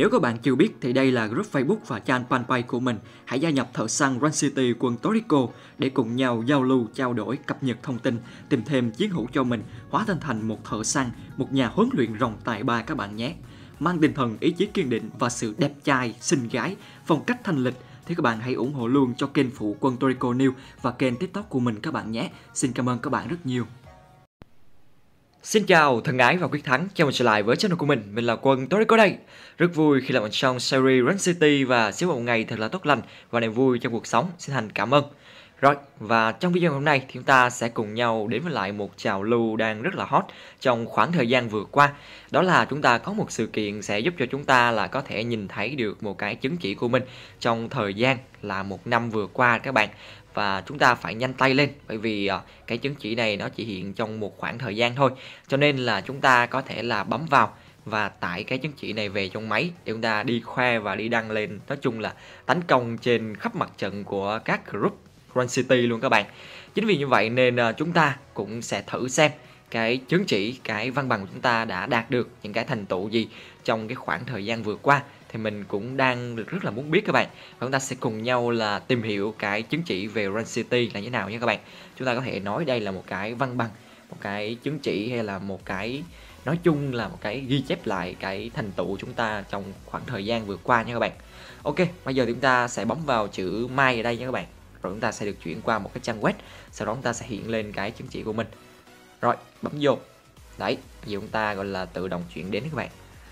Nếu các bạn chưa biết thì đây là group Facebook và trang fanpage của mình. Hãy gia nhập thợ săn Run City quân Torico để cùng nhau giao lưu, trao đổi, cập nhật thông tin, tìm thêm chiến hữu cho mình, hóa thân thành một thợ săn, một nhà huấn luyện rồng tài ba các bạn nhé. Mang tinh thần ý chí kiên định và sự đẹp trai, xinh gái, phong cách thanh lịch thì các bạn hãy ủng hộ luôn cho kênh phụ quân Torico News và kênh TikTok của mình các bạn nhé. Xin cảm ơn các bạn rất nhiều. Xin chào thân ái và quyết thắng, chào mừng trở lại với channel của mình là Quân Torico đây. Rất vui khi làm một trong series Run City và xíu một ngày thật là tốt lành và niềm vui trong cuộc sống. Xin thành cảm ơn. Rồi, và trong video hôm nay thì chúng ta sẽ cùng nhau đến với lại một trào lưu đang rất là hot trong khoảng thời gian vừa qua. Đó là chúng ta có một sự kiện sẽ giúp cho chúng ta là có thể nhìn thấy được một cái chứng chỉ của mình trong thời gian là một năm vừa qua các bạn. Và chúng ta phải nhanh tay lên bởi vì cái chứng chỉ này nó chỉ hiện trong một khoảng thời gian thôi. Cho nên là chúng ta có thể là bấm vào và tải cái chứng chỉ này về trong máy để chúng ta đi khoe và đi đăng lên. Nói chung là tấn công trên khắp mặt trận của các group Run City luôn các bạn. Chính vì như vậy nên chúng ta cũng sẽ thử xem cái chứng chỉ, cái văn bằng của chúng ta đã đạt được những cái thành tựu gì trong cái khoảng thời gian vừa qua. Thì mình cũng đang rất là muốn biết các bạn. Và chúng ta sẽ cùng nhau là tìm hiểu cái chứng chỉ về Run City là như thế nào nha các bạn. Chúng ta có thể nói đây là một cái văn bằng, một cái chứng chỉ hay là một cái, nói chung là một cái ghi chép lại cái thành tựu của chúng ta trong khoảng thời gian vừa qua nha các bạn. Ok, bây giờ chúng ta sẽ bấm vào chữ My ở đây nha các bạn. Rồi chúng ta sẽ được chuyển qua một cái trang web. Sau đó chúng ta sẽ hiện lên cái chứng chỉ của mình. Rồi, bấm vô. Đấy, bây giờ chúng ta gọi là tự động chuyển đến các bạn.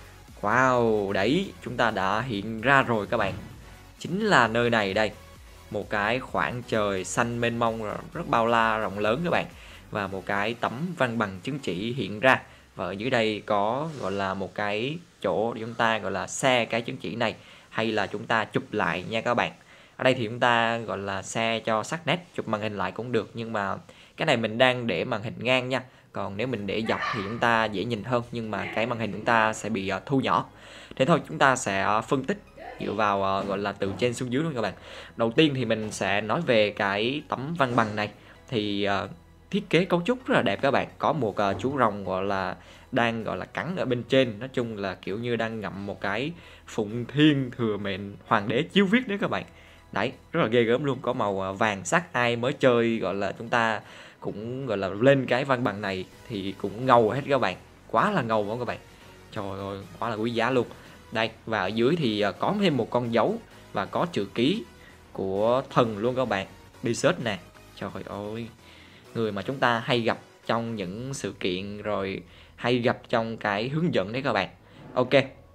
Wow, đấy, chúng ta đã hiện ra rồi các bạn. Chính là nơi này đây. Một cái khoảng trời xanh mênh mông rất bao la rộng lớn các bạn. Và một cái tấm văn bằng chứng chỉ hiện ra. Và ở dưới đây có gọi là một cái chỗ để chúng ta gọi là share cái chứng chỉ này. Hay là chúng ta chụp lại nha các bạn. Ở đây thì chúng ta gọi là share cho sắc nét, chụp màn hình lại cũng được. Nhưng mà cái này mình đang để màn hình ngang nha. Còn nếu mình để dọc thì chúng ta dễ nhìn hơn. Nhưng mà cái màn hình chúng ta sẽ bị thu nhỏ. Thế thôi, chúng ta sẽ phân tích dựa vào gọi là từ trên xuống dưới luôn các bạn. Đầu tiên thì mình sẽ nói về cái tấm văn bằng này. Thì thiết kế cấu trúc rất là đẹp các bạn. Có một chú rồng gọi là đang gọi là cắn ở bên trên. Nói chung là kiểu như đang ngậm một cái phụng thiên thừa mệnh hoàng đế chiếu viết đấy các bạn. Đấy, rất là ghê gớm luôn. Có màu vàng sắc, ai mới chơi gọi là chúng ta cũng gọi là lên cái văn bằng này thì cũng ngầu hết các bạn. Quá là ngầu không các bạn. Trời ơi, quá là quý giá luôn. Đây, và ở dưới thì có thêm một con dấu và có chữ ký của thần luôn các bạn. Desert nè. Trời ơi, người mà chúng ta hay gặp trong những sự kiện rồi hay gặp trong cái hướng dẫn đấy các bạn. Ok,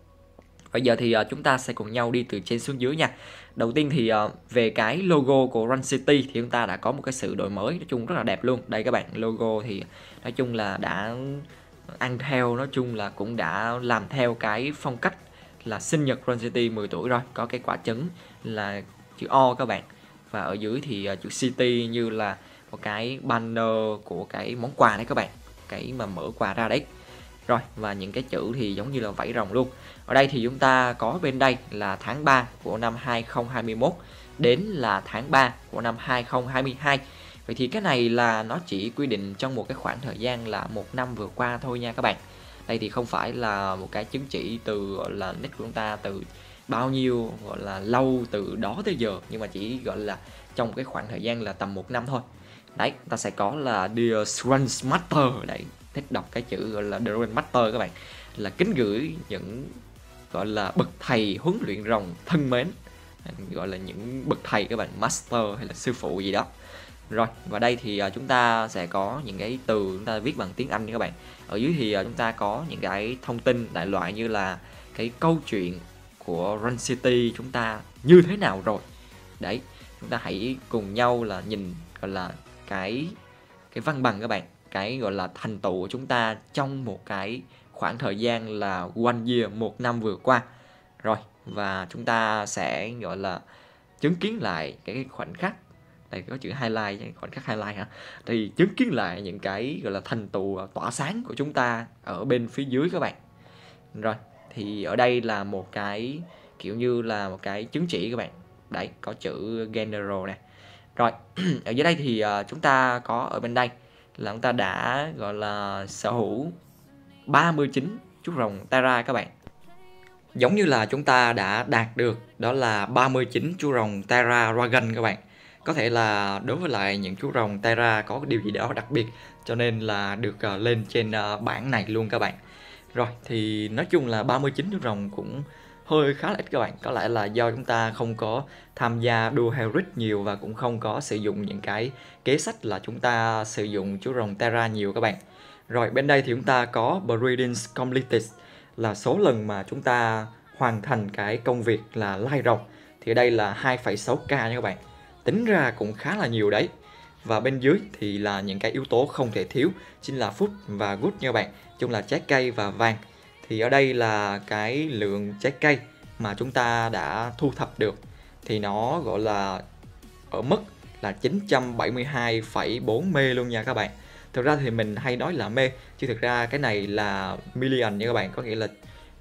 bây giờ thì chúng ta sẽ cùng nhau đi từ trên xuống dưới nha. Đầu tiên thì về cái logo của Run City thì chúng ta đã có một cái sự đổi mới, nói chung rất là đẹp luôn. Đây các bạn, logo thì nói chung là đã ăn theo, nói chung là cũng đã làm theo cái phong cách là sinh nhật Run City 10 tuổi rồi. Có cái quả trứng là chữ O các bạn. Và ở dưới thì chữ City như là một cái banner của cái món quà đấy các bạn. Cái mà mở quà ra đấy. Rồi, và những cái chữ thì giống như là vảy rồng luôn. Ở đây thì chúng ta có bên đây là tháng 3 của năm 2021 đến là tháng 3 của năm 2022. Vậy thì cái này là nó chỉ quy định trong một cái khoảng thời gian là một năm vừa qua thôi nha các bạn. Đây thì không phải là một cái chứng chỉ từ gọi là nick của chúng ta từ bao nhiêu gọi là lâu từ đó tới giờ, nhưng mà chỉ gọi là trong cái khoảng thời gian là tầm một năm thôi. Đấy, ta sẽ có là Dear Run Master. Đấy, thích đọc cái chữ gọi là The Run Master các bạn. Là kính gửi những gọi là bậc thầy huấn luyện rồng thân mến, gọi là những bậc thầy các bạn, master hay là sư phụ gì đó. Rồi, và đây thì chúng ta sẽ có những cái từ chúng ta viết bằng tiếng Anh nha các bạn. Ở dưới thì chúng ta có những cái thông tin đại loại như là cái câu chuyện của Run City chúng ta như thế nào rồi. Đấy, chúng ta hãy cùng nhau là nhìn gọi là cái văn bằng các bạn, cái gọi là thành tựu của chúng ta trong một cái khoảng thời gian là one year, một năm vừa qua. Rồi, và chúng ta sẽ gọi là chứng kiến lại cái khoảnh khắc. Đây có chữ highlight, khoảnh khắc highlight hả? Thì chứng kiến lại những cái gọi là thành tựu tỏa sáng của chúng ta ở bên phía dưới các bạn. Rồi, thì ở đây là một cái kiểu như là một cái chứng chỉ các bạn. Đấy, có chữ general nè. Rồi, ở dưới đây thì chúng ta có ở bên đây là chúng ta đã gọi là sở hữu 39 chú rồng Terra các bạn. Giống như là chúng ta đã đạt được đó là 39 chú rồng Terra Dragon các bạn. Có thể là đối với lại những chú rồng Terra có điều gì đó đặc biệt cho nên là được lên trên bảng này luôn các bạn. Rồi thì nói chung là 39 chú rồng cũng hơi khá là ít các bạn. Có lẽ là do chúng ta không có tham gia đua Hellric nhiều và cũng không có sử dụng những cái kế sách là chúng ta sử dụng chú rồng Terra nhiều các bạn. Rồi bên đây thì chúng ta có Breeding Completed là số lần mà chúng ta hoàn thành cái công việc là lai rồng. Thì ở đây là 2,6k nha các bạn. Tính ra cũng khá là nhiều đấy. Và bên dưới thì là những cái yếu tố không thể thiếu, chính là food và good nha các bạn. Chung là trái cây và vàng. Thì ở đây là cái lượng trái cây mà chúng ta đã thu thập được thì nó gọi là ở mức là 972,4 mê luôn nha các bạn. Thực ra thì mình hay nói là mê, chứ thực ra cái này là million nha các bạn, có nghĩa là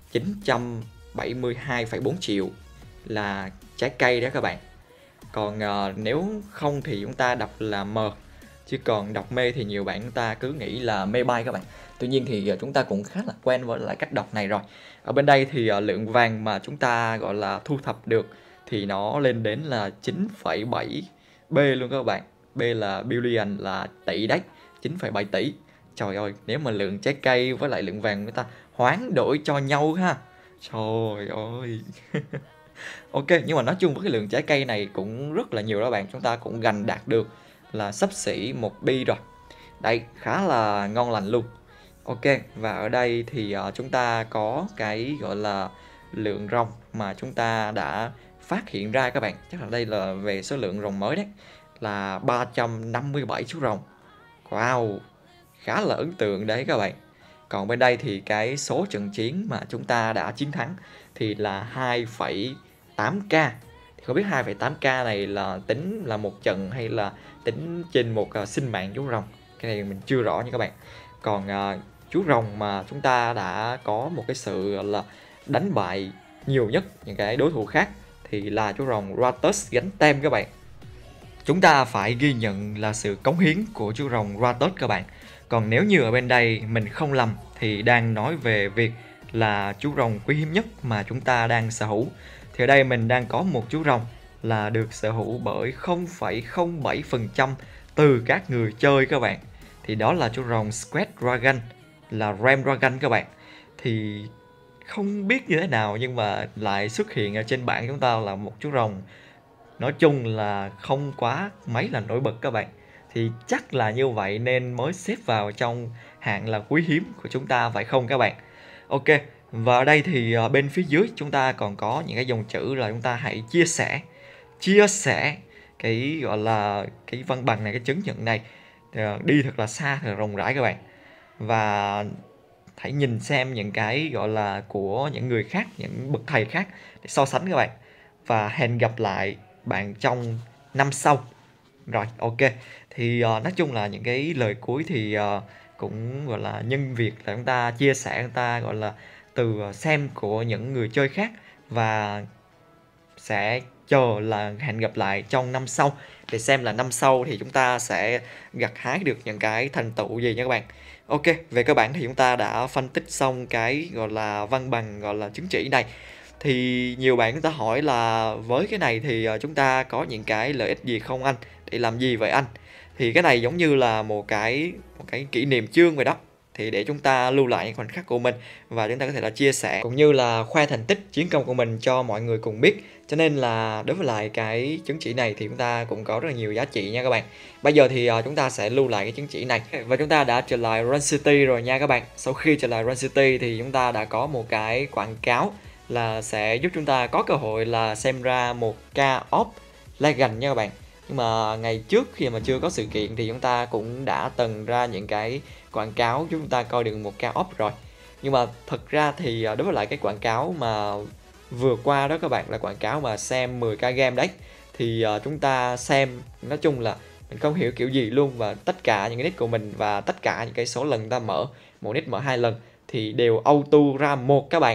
972,4 triệu là trái cây đó các bạn. Còn nếu không thì chúng ta đọc là M, chứ còn đọc mê thì nhiều bạn chúng ta cứ nghĩ là mê bay các bạn. Tuy nhiên thì chúng ta cũng khá là quen với lại cách đọc này rồi. Ở bên đây thì lượng vàng mà chúng ta gọi là thu thập được thì nó lên đến là 9,7 B luôn các bạn. B là billion, là tỷ đấy, 9,7 tỷ. Trời ơi, nếu mà lượng trái cây với lại lượng vàng người ta hoán đổi cho nhau ha. Trời ơi. Ok, nhưng mà nói chung với cái lượng trái cây này cũng rất là nhiều đó bạn. Chúng ta cũng gần đạt được là xấp xỉ 1 bi rồi. Đây, khá là ngon lành luôn. Ok, và ở đây thì chúng ta có cái gọi là lượng rồng mà chúng ta đã phát hiện ra các bạn. Chắc là đây là về số lượng rồng mới đấy, là 357 chú rồng. Wow, khá là ấn tượng đấy các bạn. Còn bên đây thì cái số trận chiến mà chúng ta đã chiến thắng thì là 2,8k. Thì không biết 2,8k này là tính là một trận hay là tính trên một sinh mạng chú rồng. Cái này mình chưa rõ nha các bạn. Còn chú rồng mà chúng ta đã có một cái sự là đánh bại nhiều nhất những cái đối thủ khác thì là chú rồng Ratus gánh tem các bạn. Chúng ta phải ghi nhận là sự cống hiến của chú rồng Ratus các bạn. Còn nếu như ở bên đây mình không lầm thì đang nói về việc là chú rồng quý hiếm nhất mà chúng ta đang sở hữu. Thì ở đây mình đang có một chú rồng là được sở hữu bởi 0,07% từ các người chơi các bạn. Thì đó là chú rồng Squid Dragon, là Ram Dragon các bạn. Thì không biết như thế nào nhưng mà lại xuất hiện ở trên bảng chúng ta là một chú rồng nói chung là không quá mấy là nổi bật các bạn. Thì chắc là như vậy nên mới xếp vào trong hạng là quý hiếm của chúng ta phải không các bạn? Ok, và ở đây thì bên phía dưới chúng ta còn có những cái dòng chữ là chúng ta hãy chia sẻ cái gọi là cái văn bằng này, cái chứng nhận này đi thật là xa, thật là rộng rãi các bạn. Và hãy nhìn xem những cái gọi là của những người khác, những bậc thầy khác để so sánh các bạn. Và hẹn gặp lại bạn trong năm sau. Rồi, ok. Thì nói chung là những cái lời cuối thì cũng gọi là nhân việc là chúng ta chia sẻ, chúng ta gọi là từ xem của những người chơi khác và sẽ chờ là hẹn gặp lại trong năm sau để xem là năm sau thì chúng ta sẽ gặt hái được những cái thành tựu gì nha các bạn. Ok, về cơ bản thì chúng ta đã phân tích xong cái gọi là văn bằng, gọi là chứng chỉ này. Thì nhiều bạn chúng ta hỏi là với cái này thì chúng ta có những cái lợi ích gì không anh? Để làm gì vậy anh? Thì cái này giống như là một cái kỷ niệm chương vậy đó. Thì để chúng ta lưu lại những khoảnh khắc của mình và chúng ta có thể là chia sẻ cũng như là khoe thành tích chiến công của mình cho mọi người cùng biết. Cho nên là đối với lại cái chứng chỉ này thì chúng ta cũng có rất là nhiều giá trị nha các bạn. Bây giờ thì chúng ta sẽ lưu lại cái chứng chỉ này. Và chúng ta đã trở lại Run City rồi nha các bạn. Sau khi trở lại Run City thì chúng ta đã có một cái quảng cáo là sẽ giúp chúng ta có cơ hội là xem ra một ca off Legend nha các bạn. Nhưng mà ngày trước khi mà chưa có sự kiện thì chúng ta cũng đã từng ra những cái quảng cáo chúng ta coi được một ca off rồi. Nhưng mà thật ra thì đối với lại cái quảng cáo mà vừa qua đó các bạn, là quảng cáo mà xem 10k game đấy, thì chúng ta xem nói chung là mình không hiểu kiểu gì luôn. Và tất cả những cái nick của mình và tất cả những cái số lần ta mở, một nick mở 2 lần thì đều auto ra một các bạn.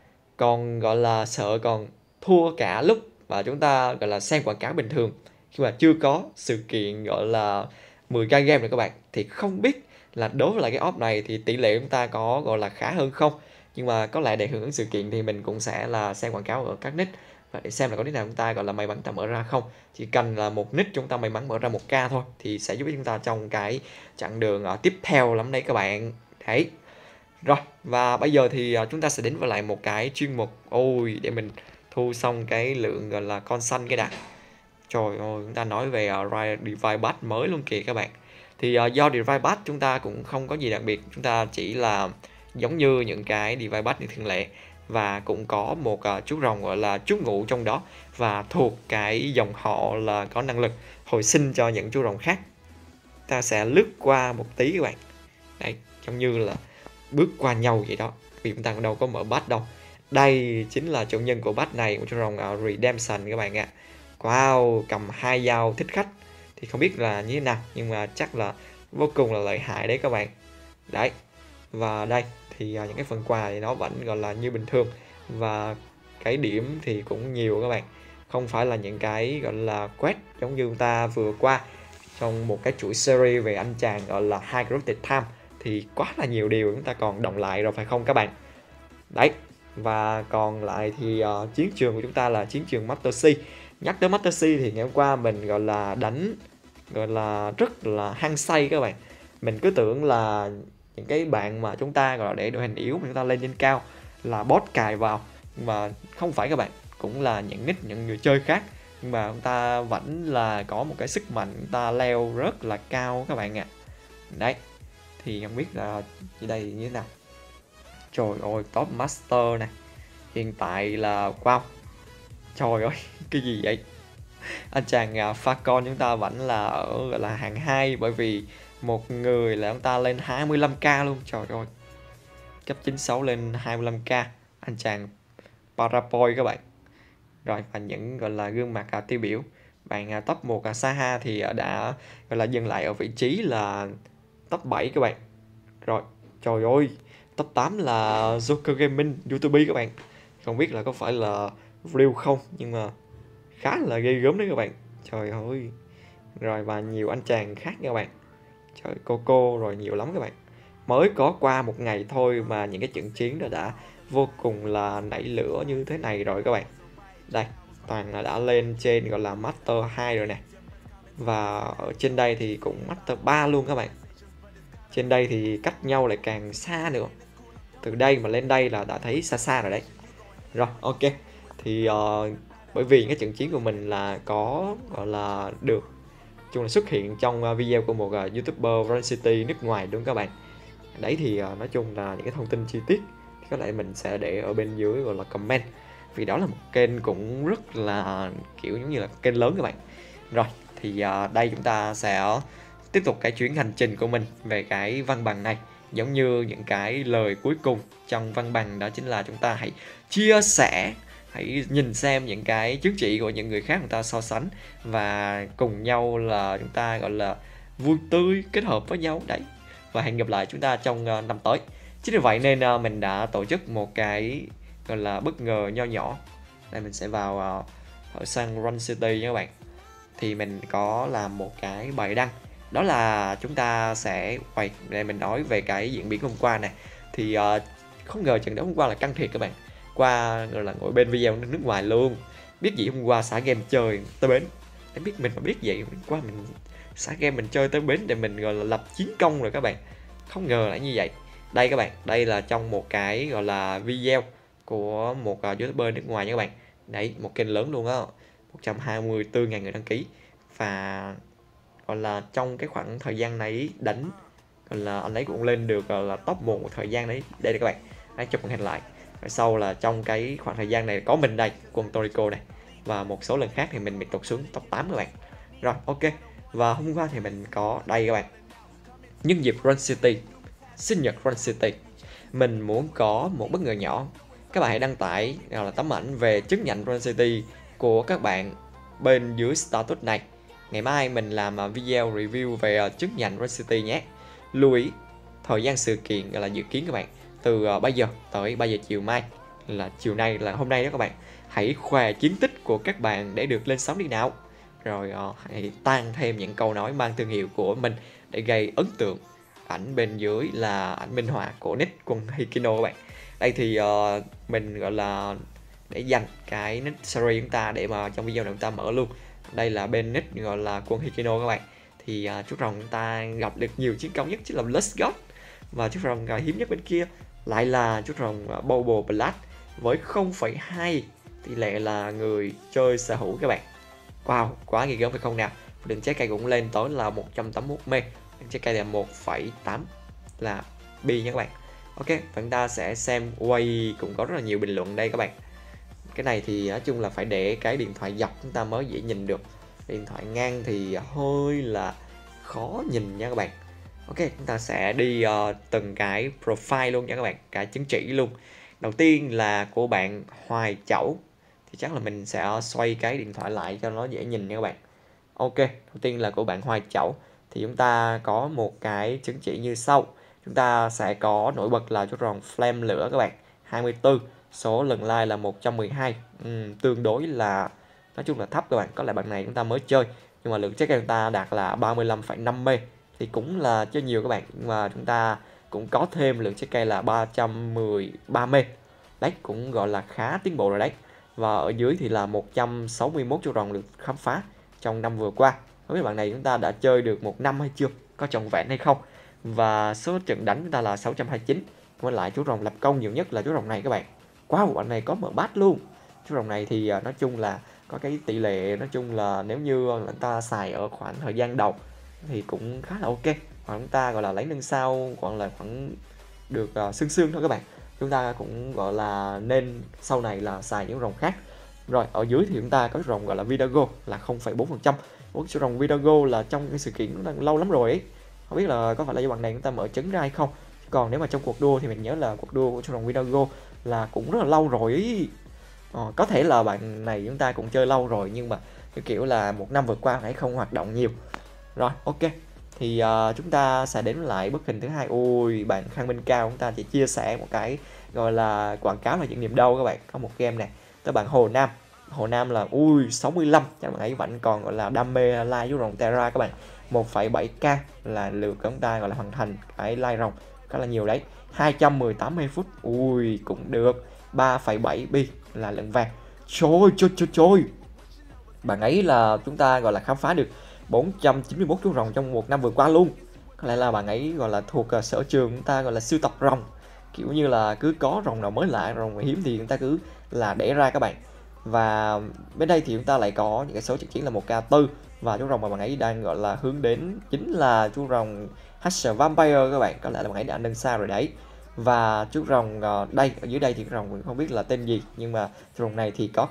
Còn gọi là sợ còn thua cả lúc và chúng ta gọi là xem quảng cáo bình thường khi mà chưa có sự kiện gọi là 10k game này các bạn. Thì không biết là đối với lại cái off này thì tỷ lệ chúng ta có gọi là khá hơn không. Nhưng mà có lẽ để hưởng ứng sự kiện thì mình cũng sẽ là xem quảng cáo ở các nick và để xem là có nick nào chúng ta gọi là may mắn ta mở ra không. Chỉ cần là một nick chúng ta may mắn mở ra 1k thôi thì sẽ giúp chúng ta trong cái chặng đường tiếp theo lắm đấy các bạn. Đấy. Rồi, và bây giờ thì chúng ta sẽ đến với lại một cái chuyên mục. Ôi, để mình thu xong cái lượng gọi là con xanh cái đã. Trời ơi, chúng ta nói về Divine Path mới luôn kìa các bạn. Thì do Divine Path chúng ta cũng không có gì đặc biệt, chúng ta chỉ là giống như những cái Divine Path như thường lệ, và cũng có một chú rồng gọi là chú ngụ trong đó, và thuộc cái dòng họ là có năng lực hồi sinh cho những chú rồng khác. Ta sẽ lướt qua một tí các bạn. Đấy, giống như là bước qua nhau vậy đó, vì chúng ta đâu có mở batch đâu. Đây chính là chủ nhân của batch này, một chú rồng Redemption các bạn ạ. Wow, cầm 2 dao thích khách thì không biết là như thế nào, nhưng mà chắc là vô cùng là lợi hại đấy các bạn. Đấy, và đây thì những cái phần quà thì nó vẫn gọi là như bình thường, và cái điểm thì cũng nhiều các bạn, không phải là những cái gọi là quest giống như chúng ta vừa qua trong một cái chuỗi series về anh chàng gọi là High Growth Time, thì quá là nhiều điều chúng ta còn động lại rồi phải không các bạn. Đấy, và còn lại thì chiến trường của chúng ta là chiến trường Master C. Nhắc tới Master C thì ngày hôm qua mình gọi là đánh gọi là rất là hăng say các bạn. Mình cứ tưởng là những cái bạn mà chúng ta gọi là để đội hình yếu mà chúng ta lên trên cao là boss cài vào, nhưng mà không phải các bạn, cũng là những nick những người chơi khác, nhưng mà chúng ta vẫn là có một cái sức mạnh chúng ta leo rất là cao các bạn ạ. Đấy, thì không biết là ở đây như thế nào. Trời ơi, top master này hiện tại là wow, trời ơi cái gì vậy. Anh chàng Falcon chúng ta vẫn là ở gọi là hạng 2, bởi vì một người là ông ta lên 25k luôn. Trời ơi, cấp 96 lên 25k, anh chàng Paraboy các bạn. Rồi, và những gọi là gương mặt tiêu biểu. Bạn top 1 Saha thì đã gọi là dừng lại ở vị trí là top 7 các bạn. Rồi, trời ơi, top 8 là Joker Gaming YouTube các bạn. Không biết là có phải là real không, nhưng mà khá là ghê gớm đấy các bạn. Trời ơi. Rồi, và nhiều anh chàng khác các bạn. Trời, Coco rồi nhiều lắm các bạn. Mới có qua một ngày thôi mà những cái trận chiến đã vô cùng là nảy lửa như thế này rồi các bạn. Đây, toàn là đã lên trên gọi là Master 2 rồi nè. Và ở trên đây thì cũng Master 3 luôn các bạn. Trên đây thì cách nhau lại càng xa nữa. Từ đây mà lên đây là đã thấy xa xa rồi đấy. Rồi, ok. Thì bởi vì cái trận chiến của mình là có gọi là được chung là xuất hiện trong video của một YouTuber Run City nước ngoài đúng không các bạn. Đấy thì nói chung là những cái thông tin chi tiết thì có lẽ mình sẽ để ở bên dưới gọi là comment, vì đó là một kênh cũng rất là kiểu giống như là kênh lớn các bạn. Rồi, thì đây chúng ta sẽ tiếp tục cái chuyến hành trình của mình về cái văn bằng này. Giống như những cái lời cuối cùng trong văn bằng đó chính là chúng ta hãy chia sẻ, hãy nhìn xem những cái chứng chỉ của những người khác người ta so sánh, và cùng nhau là chúng ta gọi là vui tươi kết hợp với nhau đấy. Và hẹn gặp lại chúng ta trong năm tới. Chính vì vậy nên mình đã tổ chức một cái gọi là bất ngờ nho nhỏ. Đây mình sẽ vào ở sang Run City nha các bạn. Thì mình có làm một cái bài đăng, đó là chúng ta sẽ quay để mình nói về cái diễn biến hôm qua này. Thì không ngờ trận đấu hôm qua là căng thiệt các bạn. Qua gọi là ngồi bên video nước ngoài luôn. Biết gì hôm qua xả game chơi tới bến. Em biết mình mà biết vậy, qua mình xả game mình chơi tới bến để mình gọi là lập chiến công rồi các bạn. Không ngờ lại như vậy. Đây các bạn, đây là trong một cái gọi là video của một YouTuber nước ngoài nha các bạn. Đấy, một kênh lớn luôn á, 124.000 người đăng ký. Và gọi là trong cái khoảng thời gian này đánh gọi là anh ấy cũng lên được gọi là top 1 một thời gian đấy. Đây các bạn, hãy chụp màn hình lại. Rồi sau là trong cái khoảng thời gian này có mình đây, quân Toriko này, và một số lần khác thì mình bị tụt xuống top 8 các bạn. Rồi, ok. Và hôm qua thì mình có đây các bạn. Nhân dịp Run City, sinh nhật Run City, mình muốn có một bất ngờ nhỏ. Các bạn hãy đăng tải gọi là tấm ảnh về chứng nhận Run City của các bạn bên dưới status này. Ngày mai mình làm video review về chứng nhận Run City nhé. Lưu ý thời gian sự kiện là dự kiến các bạn từ 3 giờ tới 3 giờ chiều mai, là chiều nay là hôm nay đó các bạn. Hãy khoe chiến tích của các bạn để được lên sóng đi nào. Rồi hãy tăng thêm những câu nói mang thương hiệu của mình để gây ấn tượng. Ảnh bên dưới là ảnh minh họa của nick quân Hikino các bạn. Đây thì mình gọi là để dành cái nick series chúng ta để mà trong video này chúng ta mở luôn. Đây là bên nick gọi là quân Hikino các bạn. Thì chú rồng chúng ta gặp được nhiều chiến công nhất chính là Let's God, và chú rồng hiếm nhất bên kia lại là chú rồng Bubble Blast với 0,2 tỷ lệ là người chơi sở hữu các bạn. Wow, quá ghê gớm phải không nào. Lượng trái cây cũng lên tới là 181 mê. Lượng trái cây là 1,8 là bi nha các bạn. Ok, chúng ta sẽ xem quay cũng có rất là nhiều bình luận đây các bạn. Cái này thì nói chung là phải để cái điện thoại dọc chúng ta mới dễ nhìn được. Điện thoại ngang thì hơi là khó nhìn nha các bạn. Ok, chúng ta sẽ đi từng cái profile luôn nha các bạn, cái chứng chỉ luôn. Đầu tiên là của bạn Hoài Chẩu, thì chắc là mình sẽ xoay cái điện thoại lại cho nó dễ nhìn nha các bạn. Ok, đầu tiên là của bạn Hoài Chẩu, thì chúng ta có một cái chứng chỉ như sau. Chúng ta sẽ có nổi bật là chú rồng Flame lửa các bạn, 24, số lần like là 112, tương đối là nói chung là thấp các bạn. Có lẽ bạn này chúng ta mới chơi, nhưng mà lượng trái cây chúng ta đạt là 35,5 mê, thì cũng là chơi nhiều các bạn. Nhưng mà chúng ta cũng có thêm lượng trái cây là 313 mê, đấy cũng gọi là khá tiến bộ rồi đấy. Và ở dưới thì là 161 chú rồng được khám phá trong năm vừa qua. Không biết bạn này chúng ta đã chơi được một năm hay chưa, có trọn vẹn hay không. Và số trận đánh chúng ta là 629. Với lại chú rồng lập công nhiều nhất là chú rồng này các bạn. Wow, bạn này có mở bát luôn. Chú rồng này thì nói chung là có cái tỷ lệ, nói chung là nếu như chúng ta xài ở khoảng thời gian đầu thì cũng khá là ok. Hoặc chúng ta gọi là lấy nâng sao hoặc là khoảng được sương sương thôi các bạn. Chúng ta cũng gọi là nên sau này là xài những rồng khác. Rồi ở dưới thì chúng ta có rồng gọi là Vidago là 0,4%. Ủa, chú rồng Vidago là trong cái sự kiện nó lâu lắm rồi ấy. Không biết là có phải là do bạn này chúng ta mở trứng ra hay không. Còn nếu mà trong cuộc đua thì mình nhớ là cuộc đua của chú rồng Vidago là cũng rất là lâu rồi ấy. Có thể là bạn này chúng ta cũng chơi lâu rồi, nhưng mà cái kiểu là một năm vừa qua hãy không hoạt động nhiều. Rồi ok, thì chúng ta sẽ đến lại bức hình thứ hai. Ui, bạn Khang Minh Cao chúng ta chỉ chia sẻ một cái gọi là quảng cáo là những niềm đau các bạn. Có một game này tới bạn Hồ Nam. Hồ Nam là 65, chắc bạn ấy vẫn còn gọi là đam mê like với rồng Terra các bạn. 1,7k là lượt chúng ta gọi là hoàn thành cái like rồng, khá là nhiều đấy. 218 phút, ui cũng được. 3,7 bi là lượng vàng. Trời. Bạn ấy là chúng ta gọi là khám phá được 491 chú rồng trong một năm vừa qua luôn. Có lẽ là bạn ấy gọi là thuộc sở trường chúng ta gọi là sưu tập rồng. Kiểu như là cứ có rồng nào mới lạ, rồng hiếm thì chúng ta cứ là đẻ ra các bạn. Và bên đây thì chúng ta lại có những cái số trực chiến là 1k4. Và chú rồng mà bạn ấy đang gọi là hướng đến chính là chú rồng Hatcher Vampire các bạn. Có lẽ là bạn ấy đã nâng xa rồi đấy. Và chú rồng đây, ở dưới đây thì rồng mình không biết là tên gì, nhưng mà chú rồng này thì có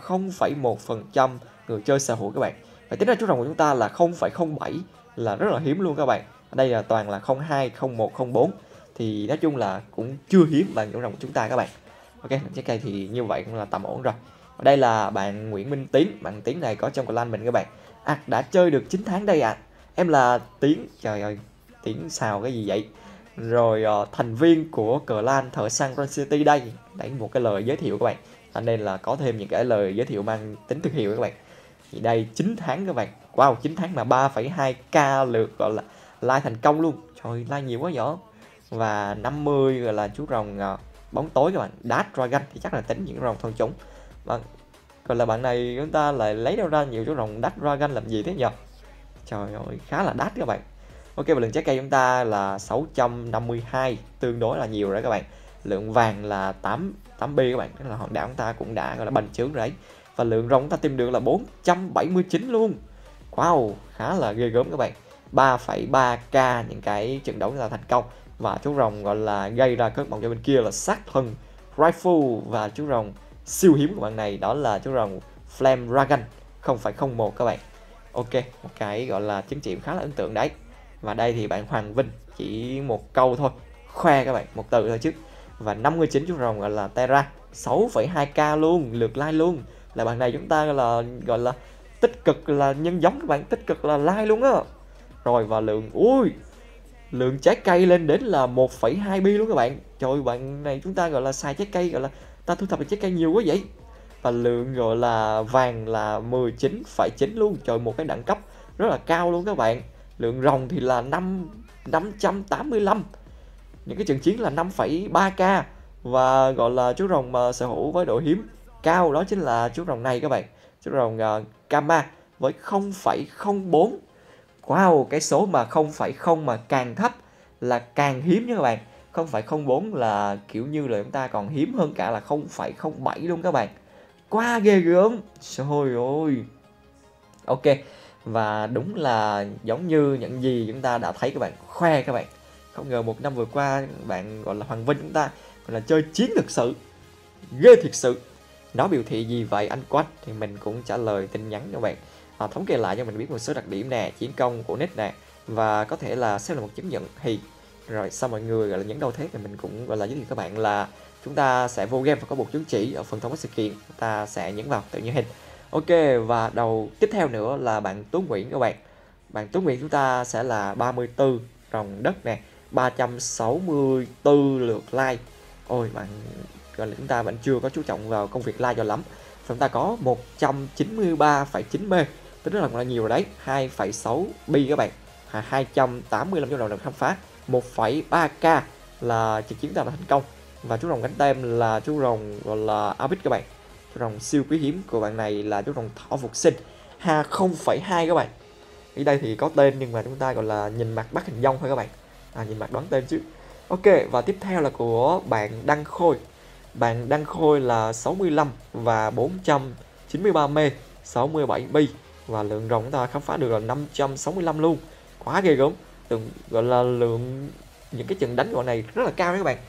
0,1% người chơi sở hữu các bạn. Và tính ra chú rồng của chúng ta là 0,07 là rất là hiếm luôn các bạn. Ở đây là toàn là 02, 01, 04. Thì nói chung là cũng chưa hiếm bằng chú rồng của chúng ta các bạn. Ok, trái cây thì như vậy cũng là tầm ổn rồi. Ở đây là bạn Nguyễn Minh Tiến. Bạn Tiến này có trong clan mình các bạn. Đã chơi được 9 tháng đây ạ. Em là Tiến. Trời ơi, Tiến xào cái gì vậy? Rồi thành viên của clan Thợ Săn Run City đây. Đấy, một cái lời giới thiệu các bạn. Cho nên là có thêm những cái lời giới thiệu mang tính thương hiệu các bạn. Thì đây 9 tháng các bạn. Wow, 9 tháng mà 3,2k lượt gọi là like thành công luôn. Trời, like nhiều quá vậy. Và 50 gọi là chú rồng bóng tối các bạn. Dark Dragon thì chắc là tính những rồng thôn chúng. Vâng. Còn là bạn này chúng ta lại lấy đâu ra nhiều chú rồng Dark Dragon làm gì thế nhỉ? Trời ơi, khá là đắt các bạn. Ok, và lượng trái cây chúng ta là 652, tương đối là nhiều rồi các bạn. Lượng vàng là 8B các bạn, tức là hòn đảo chúng ta cũng đã gọi là bành trướng rồi đấy. Và lượng rồng chúng ta tìm được là 479 luôn. Wow, khá là ghê gớm các bạn. 3,3k những cái trận đấu là thành công. Và chú rồng gọi là gây ra cơn bóng cho bên kia là sát thần Rifle. Và chú rồng siêu hiếm của bạn này đó là chú rồng Flame Dragon 0,01 các bạn. Ok, một cái gọi là chứng chỉ khá là ấn tượng đấy. Và đây thì bạn Hoàng Vinh chỉ một câu thôi, khoe các bạn, một từ thôi chứ. Và 59 chú rồng gọi là Terra, 6,2k luôn, lượt like luôn. Là bạn này chúng ta gọi là tích cực là nhân giống các bạn, tích cực là like luôn á. Rồi và lượng trái cây lên đến là 1,2 bi luôn các bạn. Trời, bạn này chúng ta gọi là xài trái cây, gọi là ta thu thập được trái cây nhiều quá vậy. Và lượng gọi là vàng là 19,9 luôn. Trời, một cái đẳng cấp rất là cao luôn các bạn. Lượng rồng thì là 585. Những cái trận chiến là 5,3k. Và gọi là chú rồng mà sở hữu với độ hiếm cao đó chính là chú rồng này các bạn. Chú rồng Gamma với 0,04. Wow, cái số mà 0,0 mà càng thấp là càng hiếm nha các bạn. 0,04 là kiểu như là chúng ta còn hiếm hơn cả là 0,07 luôn các bạn. Quá ghê gớm. Trời ơi. Ok. Và đúng là giống như những gì chúng ta đã thấy các bạn, khoe các bạn. Không ngờ một năm vừa qua bạn gọi là Hoàng Vinh chúng ta gọi là chơi chiến thực sự. Ghê thiệt sự. Nó biểu thị gì vậy anh Quách? Thì mình cũng trả lời tin nhắn cho bạn. Thống kê lại cho mình biết một số đặc điểm nè, chiến công của nick nè, và có thể là xếp là một chứng nhận thì rồi sau mọi người gọi là nhấn đâu thế thì mình cũng gọi là giới thiệu các bạn là chúng ta sẽ vô game và có một chứng chỉ ở phần thông báo sự kiện, chúng ta sẽ nhấn vào tự nhiên hình. Ok, và đầu tiếp theo nữa là bạn Tú Nguyễn các bạn. Bạn Tú Nguyễn chúng ta sẽ là 34 rồng đất nè, 364 lượt like. Ôi bạn gọi là chúng ta vẫn chưa có chú trọng vào công việc like cho lắm. Chúng ta có 193,9 mê, tức rất là nhiều rồi đấy. 2,6 bi các bạn, 285 triệu đồng được khám phá, 1,3k là trận chiến ta đã thành công. Và chú rồng cánh tem là chú rồng gọi là Abit các bạn. Chú rồng siêu quý hiếm của bạn này là chú rồng thỏ phục sinh, 0,2 các bạn. Ở đây thì có tên nhưng mà chúng ta gọi là nhìn mặt bắt hình dong thôi các bạn. Nhìn mặt đoán tên chứ. Ok, và tiếp theo là của bạn Đăng Khôi. Bạn Đăng Khôi là 65 và 493 mê, 67 bi. Và lượng rồng chúng ta khám phá được là 565 luôn. Quá ghê gớm. Gọi là lượng những cái trận đánh gọi này rất là cao đấy các bạn.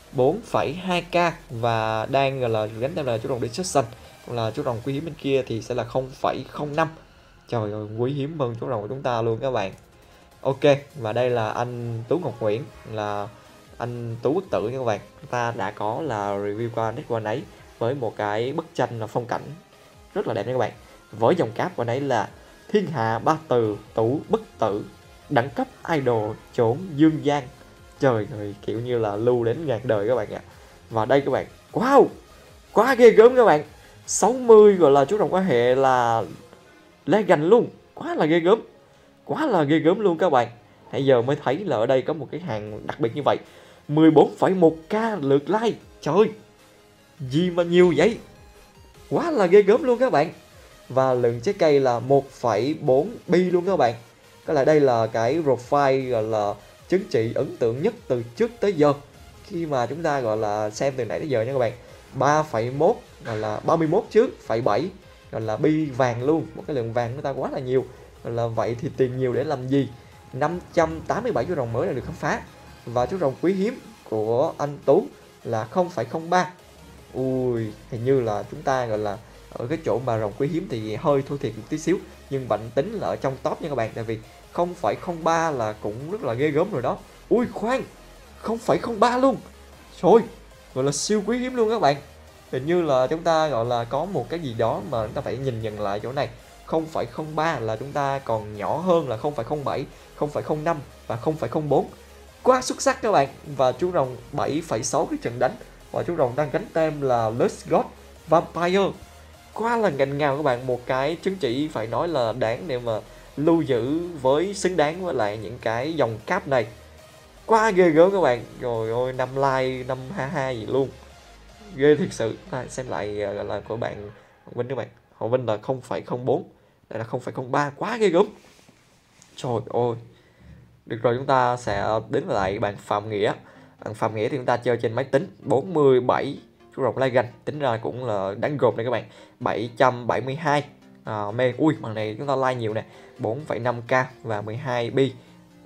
4,2k và đang gọi là gánh tên là chú rồng Destruction. Còn là chú rồng quý hiếm bên kia thì sẽ là 0,05. Trời ơi, quý hiếm hơn chú rồng của chúng ta luôn các bạn. Ok, và đây là anh Tú Ngọc Nguyễn, là anh Tú Quốc Tử nha các bạn. Chúng ta đã có là review qua nick của anh ấy với một cái bức tranh là phong cảnh rất là đẹp nha các bạn. Với dòng cáp của anh ấy là thiên hạ ba từ Tú bất tử, đẳng cấp idol trốn dương gian. Trời ơi, kiểu như là lưu đến ngàn đời các bạn ạ. Và đây các bạn, wow, quá ghê gớm các bạn. 60 gọi là chú rồng có hệ là Legend luôn, quá là ghê gớm. Quá là ghê gớm luôn các bạn. Nãy giờ mới thấy là ở đây có một cái hàng đặc biệt như vậy. 14,1k lượt like. Trời ơi, gì mà nhiều vậy. Quá là ghê gớm luôn các bạn. Và lượng trái cây là 1,4 bi luôn các bạn. Có lẽ đây là cái profile gọi là chứng chỉ ấn tượng nhất từ trước tới giờ, khi mà chúng ta gọi là xem từ nãy tới giờ nha các bạn. 3,1 gọi là 31 trước, 0,7 gọi là bi vàng luôn. Một cái lượng vàng của ta quá là nhiều. Gọi là vậy thì tiền nhiều để làm gì. 587 chú rồng mới đã được khám phá. Và chú rồng quý hiếm của anh Tú là 0,03. Ui, hình như là chúng ta gọi là ở cái chỗ mà rồng quý hiếm thì hơi thua thiệt một tí xíu, nhưng vẫn tính là ở trong top nha các bạn. Tại vì 0,03 là cũng rất là ghê gớm rồi đó. Ui khoan, 0,03 luôn. Trời, gọi là siêu quý hiếm luôn các bạn. Hình như là chúng ta gọi là có một cái gì đó mà chúng ta phải nhìn nhận lại chỗ này. 0,03 là chúng ta còn nhỏ hơn là 0,07, 0,05 và 0,04. Quá xuất sắc các bạn. Và chú rồng 7,6 cái trận đánh. Và chú rồng đang gánh tem là Let's God Vampire. Quá là ngành ngào các bạn. Một cái chứng chỉ phải nói là đáng để mà lưu giữ với xứng đáng với lại những cái dòng cáp này. Quá ghê gớm các bạn. Rồi ôi, 5 like, 5 ha ha gì luôn. Ghê thiệt sự. Xem lại gọi là của bạn Hồng Vinh các bạn. Hồng Vinh là 0,04. Đây là 0,03. Quá ghê gớm. Trời ơi. Được rồi, chúng ta sẽ đến lại bạn Phạm Nghĩa. Bạn Phạm Nghĩa thì chúng ta chơi trên máy tính. 47 chú rồng Legend, tính ra cũng là đáng gồm đây các bạn. 772 mê. Ui, bằng này chúng ta like nhiều nè. 4,5k và 12 bi.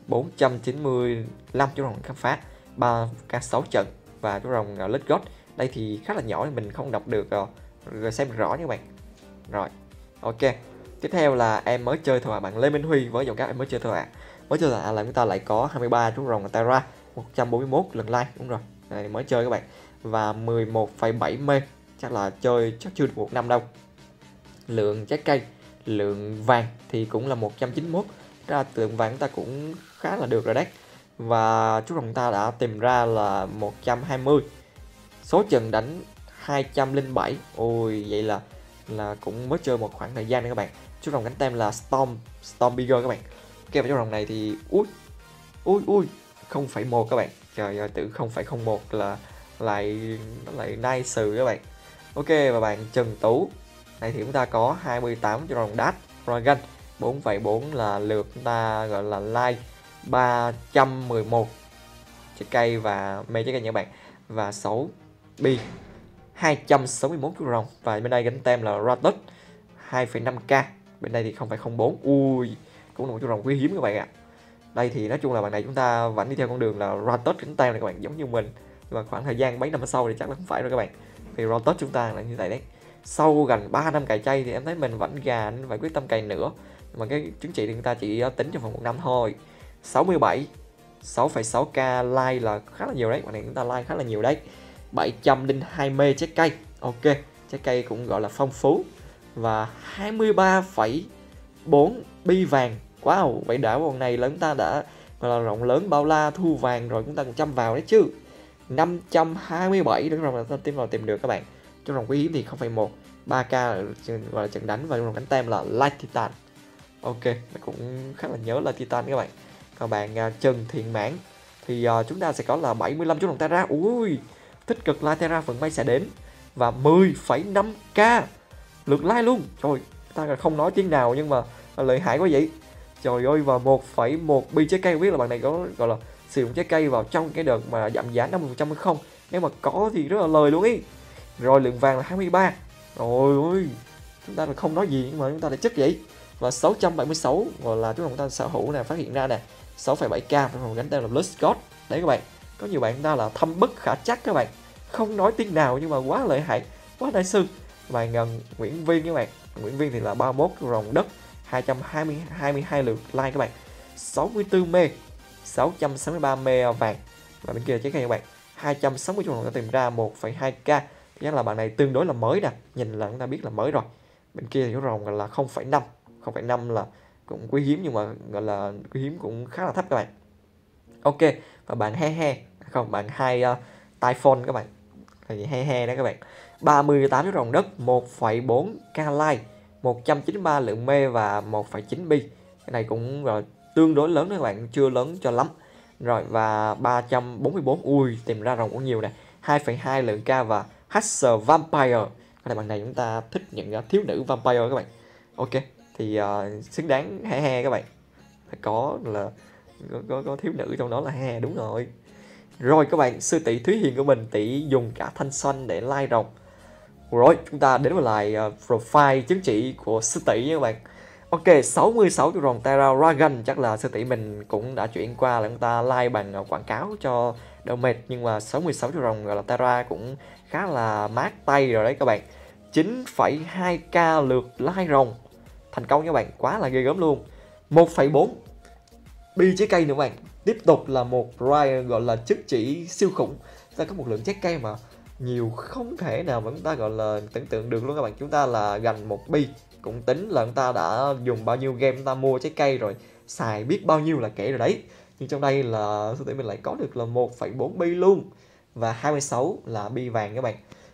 495 chú rồng khám phá, 3k 6 trận. Và chú rồng Let's God đây thì khá là nhỏ, mình không đọc được rồi xem rõ nha các bạn. Rồi, ok. Tiếp theo là em mới chơi thôi bạn Lê Minh Huy với dòng cáp em mới chơi thôi Mới chơi là chúng ta lại có 23 chú rồng Terra, 141 lần like, đúng rồi. Đây, mới chơi các bạn. Và 11,7 mê, chắc là chơi chắc chưa được một năm đâu. Lượng trái cây, lượng vàng thì cũng là 191. Ra lượng vàng chúng ta cũng khá là được rồi đấy. Và chú rồng ta đã tìm ra là 120. Số trận đánh 207. Ôi, vậy là cũng mới chơi một khoảng thời gian nữa các bạn. Chú rồng cánh tem là Storm Bigger các bạn. Cái chú rồng này thì ui 0,1 các bạn. Trời ơi, tự 0,01 nó lại nice các bạn. Ok, và bạn Trần Tú này thì chúng ta có 28 cho rồng Dash Dragon, 4,4 là lượt chúng ta gọi là like, 311 trái cây và mê trái cây nha các bạn, và 6 bi 261 chú rồng. Và bên đây gánh tem là Ratus 2,5k, bên đây thì 0,04. Ui, cũng là một chú rồng quý hiếm các bạn ạ. Đây thì nói chung là bạn này chúng ta vẫn đi theo con đường là Ratus gánh tem này các bạn, giống như mình. Và khoảng thời gian mấy năm sau thì chắc là không phải rồi các bạn. Thì Ratus chúng ta là như vậy đấy. Sau gần 3 năm cày chay thì em thấy mình vẫn gà, nên phải quyết tâm cày nữa. Mà cái chứng chỉ thì người ta chỉ tính trong vòng 1 năm thôi. 67 6,6k like là khá là nhiều đấy, bạn này chúng ta like khá là nhiều đấy. 702 mê trái cây. Ok, trái cây cũng gọi là phong phú. Và 23,4 bi vàng. Wow, vậy đã con này là chúng ta đã gọi là rộng lớn bao la thu vàng rồi, chúng ta còn chăm vào đấy chứ. 527 đứng rồi ta tìm được các bạn. Trong rồng quý hiếm thì 0,1, 3k gọi là trận đánh, và rồng cánh tem là Light Titan. Ok, cũng khá là nhớ là Titan các bạn. Còn bạn Trần Thiện Mãn thì chúng ta sẽ có là 75 chú rồng Terra. Ui, tích cực like Terra phần may sẽ đến. Và 10,5k lượt like luôn. Trời, ta không nói tiếng nào nhưng mà lợi hại quá vậy. Trời ơi, và 1,1 bi trái cây. Không biết là bạn này có gọi là sử dụng trái cây vào trong cái đợt mà giảm giá 50% hay không. Nếu mà có thì rất là lời luôn ý. Rồi lượng vàng là 23. Rồi ơi, chúng ta là không nói gì nhưng mà chúng ta lại chất vậy. Và 676 gọi là chúng ta sở hữu nè, phát hiện ra nè. 6,7k trong gánh tên là Blood Scott. Đấy các bạn, có nhiều bạn ta là thâm bất khả trắc các bạn, không nói tiếng nào nhưng mà quá lợi hại, quá đại sư. Bạn Nguyễn Viên các bạn, Nguyễn Viên thì là 31 rồng đất, 222 lượt like các bạn, 64 mê, 663 mê vàng. Và bên kia trái cây các bạn, 260 rồng đã tìm ra 1,2k. Chắc là bạn này tương đối là mới nè, nhìn là chúng ta biết là mới rồi. Bên kia thì có rồng là 0,5, 0,5 là cũng quý hiếm nhưng mà gọi là quý hiếm cũng khá là thấp các bạn. Ok, và bạn không, bạn Typhon các bạn, thì he đó các bạn, 38 cái rồng đất, 1,4k like, 193 lượng mê và 1,9 bi. Cái này cũng rồi tương đối lớn đó các bạn, chưa lớn cho lắm. Rồi và 344, ui tìm ra rồng cũng nhiều nè, 2,2 lượng k và Hatcher Vampire. Cái này bạn này chúng ta thích những thiếu nữ vampire các bạn. Ok, thì xứng đáng he các bạn, phải có là có thiếu nữ trong đó là he, đúng rồi. Rồi các bạn, sư tỷ Thúy Hiền của mình tỷ dùng cả thanh xuân để like rồng. Rồi chúng ta đến với lại profile chứng chỉ của sư tỷ nha các bạn. Ok, 66 chú rồng Terra Dragon, chắc là sư tỷ mình cũng đã chuyển qua là chúng ta like bằng quảng cáo cho đỡ mệt, nhưng mà 66 chú rồng gọi là Terra cũng khá là mát tay rồi đấy các bạn. 9,2k lượt like rồng thành công nha các bạn, quá là ghê gớm luôn. 1,4 bi trái cây nữa các bạn, tiếp tục là một ride gọi là chứng chỉ siêu khủng. Chúng ta có một lượng trái cây mà nhiều không thể nào mà chúng ta gọi là tưởng tượng được luôn các bạn. Chúng ta là gần một bi, cũng tính là chúng ta đã dùng bao nhiêu game chúng ta mua trái cây rồi, xài biết bao nhiêu là kể rồi đấy. Nhưng trong đây là sư tỷ mình lại có được là 1,4 bi luôn. Và 26 là bi vàng các bạn.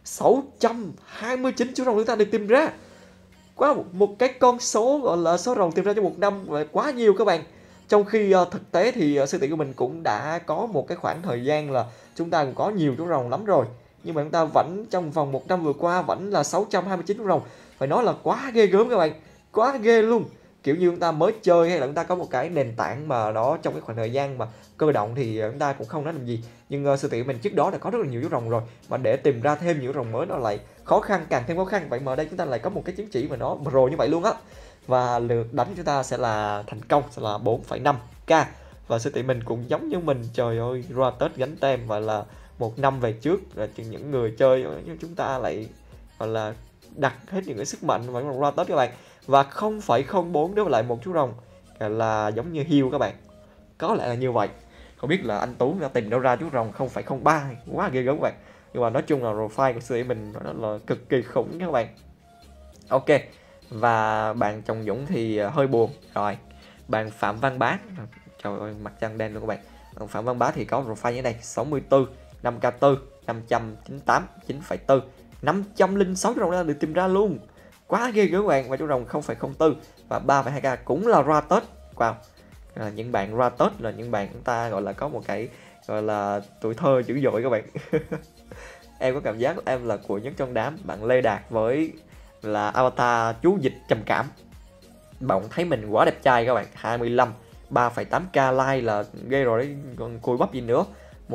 629 chú rồng chúng ta được tìm ra. Quá một cái con số gọi là số rồng tìm ra trong một năm quá nhiều các bạn. Trong khi thực tế thì sư tỷ của mình cũng đã có một cái khoảng thời gian là chúng ta cũng có nhiều chú rồng lắm rồi, nhưng mà chúng ta vẫn trong vòng một năm vừa qua vẫn là 629 chú rồng. Phải nói là quá ghê gớm các bạn, quá ghê luôn. Kiểu như chúng ta mới chơi hay là chúng ta có một cái nền tảng mà đó trong cái khoảng thời gian mà cơ động thì chúng ta cũng không nói làm gì. Nhưng sư tỷ mình trước đó đã có rất là nhiều chú rồng rồi, mà để tìm ra thêm nhiều chú rồng mới nó lại khó khăn, càng thêm khó khăn. Vậy mà đây chúng ta lại có một cái chứng chỉ mà nó pro như vậy luôn á. Và lượt đánh chúng ta sẽ là thành công sẽ là 4,5k. Và sư tỷ mình cũng giống như mình, trời ơi, ra Tết gánh tem và là một năm về trước là những người chơi như chúng ta lại gọi là đặt hết những cái sức mạnh vào ra Tết các bạn. Và 0,04 đối với lại một chú rồng là giống như hiêu các bạn, có lẽ là như vậy. Không biết là anh Tú đã tìm đâu ra chú rồng 0,03, quá ghê gớm các bạn. Nhưng mà nói chung là profile của sư tỷ mình nó là cực kỳ khủng các bạn. Ok, và bạn Chồng Dũng thì hơi buồn. Rồi, bạn Phạm Văn Bá, trời ơi mặt trăng đen luôn các bạn. Bạn Phạm Văn Bá thì có profile như thế này: 64, 5k4, 598, 9,4, 506 chú rồng đã được tìm ra luôn. Quá ghê gớm các bạn. Và chú rồng 0,04 và 3,2k cũng là ra Tết. Wow, những bạn ra Tết là những bạn chúng ta gọi là có một cái gọi là tuổi thơ dữ dội các bạn. Em có cảm giác em là của nhất trong đám. Bạn Lê Đạt với là avatar chú dịch trầm cảm. Bạn thấy mình quá đẹp trai các bạn. 25 3,8k like là ghê rồi đấy, còn cùi bắp gì nữa.